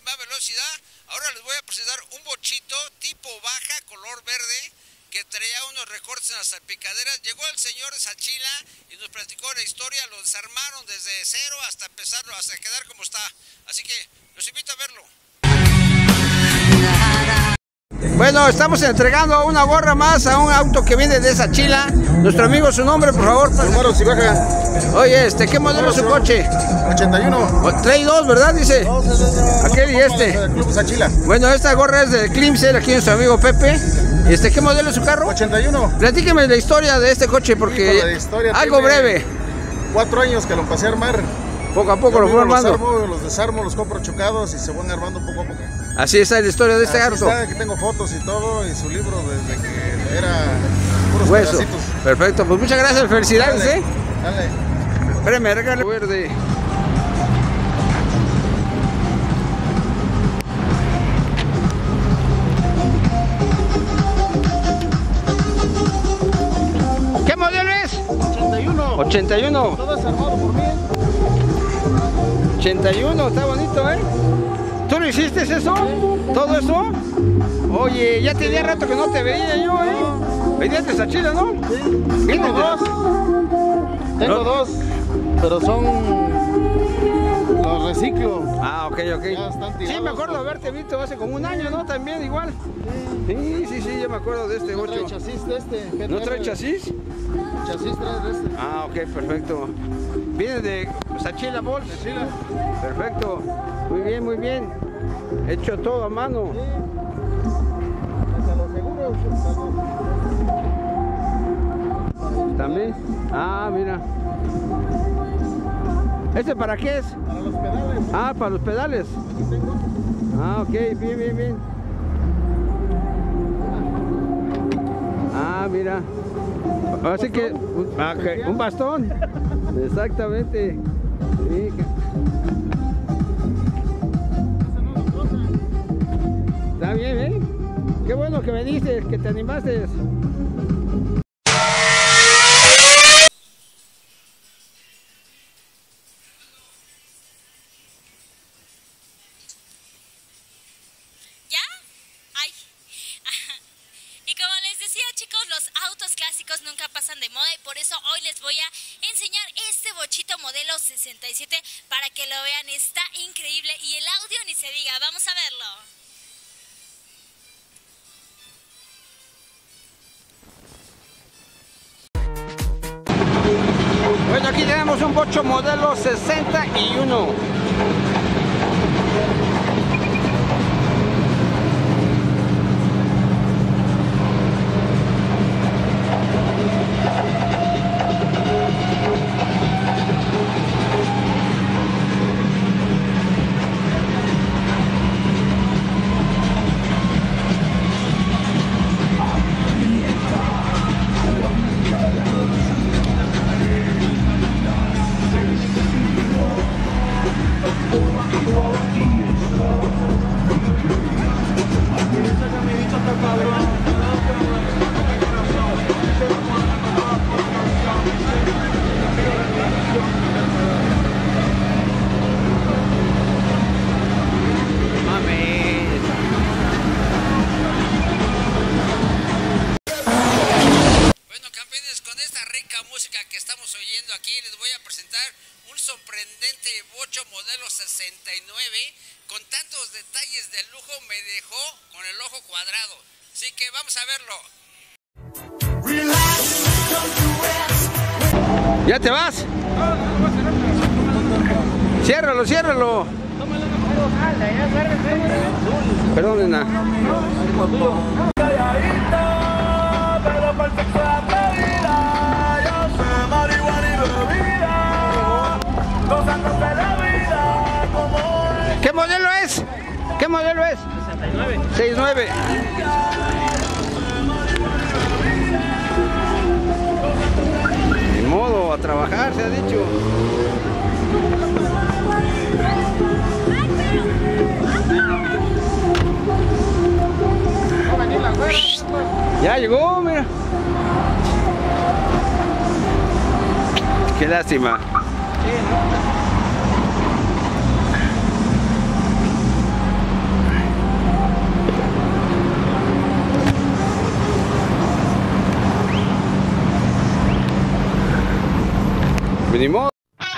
máxima velocidad. Ahora les voy a presentar un bochito tipo baja, color verde, que traía unos recortes en las salpicaderas. Llegó el señor de Sachila y nos platicó la historia. Lo desarmaron desde cero hasta empezarlo, hasta quedar como está. Así que los invito a verlo. Bueno, estamos entregando una gorra más a un auto que viene de Sachila. Nuestro amigo, su nombre, por favor. Número si baja. Oye, ¿qué modelo es su coche? 81. Trae dos, ¿verdad? Dice. Aquel y este. Club Sachila. Bueno, esta gorra es de Climser, aquí nuestro amigo Pepe. ¿Qué modelo es su carro? 81. Platíqueme la historia de este coche, porque algo breve. 4 años que lo pasé a armar. Poco a poco lo fue armando. Los desarmo, los compro chocados y se van armando poco a poco. Así está la historia de este auto. Aquí tengo fotos y todo, y su libro desde que era puros hueso. Pedacitos. Perfecto, pues muchas gracias, felicidades, Dale, dale. Espérame, regalo verde. ¿Qué modelo es? 81. 81. Todo desarmado por mí. 81, está bonito, ¿eh? ¿Tú lo hiciste eso? Sí. ¿Todo eso? Oye, ya tenía rato que no te veía yo, ¿eh? Venías de Sachila, ¿no? Sí. ¿Vienes de dos. Tengo dos, pero son... los reciclo. Ah, ok. Ya están tirados. Sí, me acuerdo haberte visto hace como un año, ¿no? También, igual. Sí, yo me acuerdo de este 8. No trae chasis de este. ¿No trae chasis? Chasis trae de este. Ah, ok, perfecto. ¿Viene de Sachila Bols? Sachila. Perfecto. Muy bien. Hecho todo a mano. Sí. Hasta los seguros. ¿También? Ah, mira. ¿Este para qué es? Para los pedales. Ah, para los pedales. Aquí tengo. Ah, ok, bien. Ah, mira. Así que un bastón. Exactamente. Sí. Está bien, ¿eh? Qué bueno que viniste, que te animaste. Clásicos nunca pasan de moda y por eso hoy les voy a enseñar este bochito modelo 67 para que lo vean. Está increíble y el audio ni se diga. Vamos a verlo. Bueno, aquí tenemos un bocho modelo 61. oyendo aquí, les voy a presentar un sorprendente bocho modelo 69 con tantos detalles de lujo, me dejó con el ojo cuadrado, así que vamos a verlo. ¿Ya te vas? Ciérralo, ciérralo. Perdón, nena. ¿Qué modelo es? ¿Qué modelo es? 69. 69. Ni modo, a trabajar se ha dicho. Ya llegó, mira. Qué lástima. Ni modo.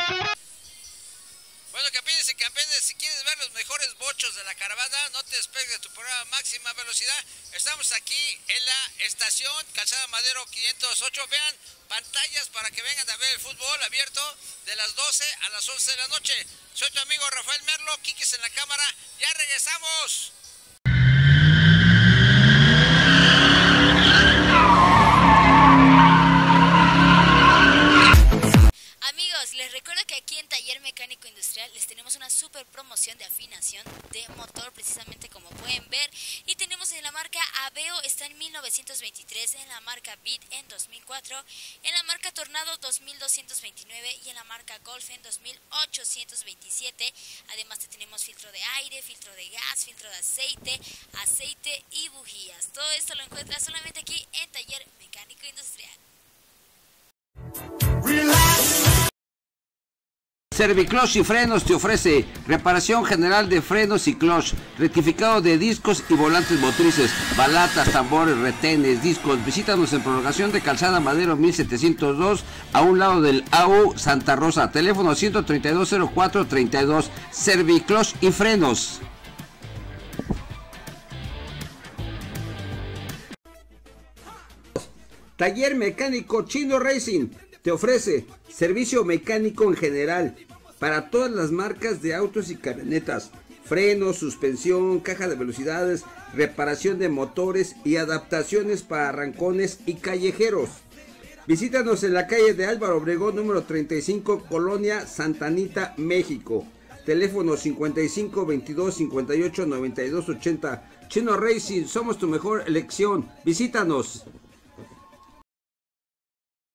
Bueno, campeones y campeones, si quieres ver los mejores bochos de la caravana, no te despegues de tu programa Máxima Velocidad. Estamos aquí en la estación Calzada Madero 508. Vean pantallas para que vengan a ver el fútbol abierto de las 12 a las 11 de la noche. Soy tu amigo Rafael Merlo, Kikis en la cámara. ¡Ya regresamos! Amigos, les recuerdo que aquí en Taller Mecánico Industrial les tenemos una super promoción de afinación de motor, precisamente como pueden ver. Y tenemos en la marca Aveo, está en 1923, en la marca Beat en 2004, en la marca Tornado 2229 y en la marca Golf en 2827. Además tenemos filtro de aire, filtro de gas, filtro de aceite y bujías. Todo esto lo encuentras solamente aquí en Taller Mecánico Industrial. Serviclush y Frenos te ofrece reparación general de frenos y clutch, rectificado de discos y volantes motrices, balatas, tambores, retenes, discos. Visítanos en prolongación de Calzada Madero 1702, a un lado del AU Santa Rosa. Teléfono 132-0432. Serviclush y Frenos. Taller Mecánico Chino Racing te ofrece servicio mecánico en general para todas las marcas de autos y camionetas, frenos, suspensión, caja de velocidades, reparación de motores y adaptaciones para arrancones y callejeros. Visítanos en la calle de Álvaro Obregón número 35, Colonia Santa Anita, México. Teléfono 55 22 58 92 80. Chino Racing, somos tu mejor elección. Visítanos.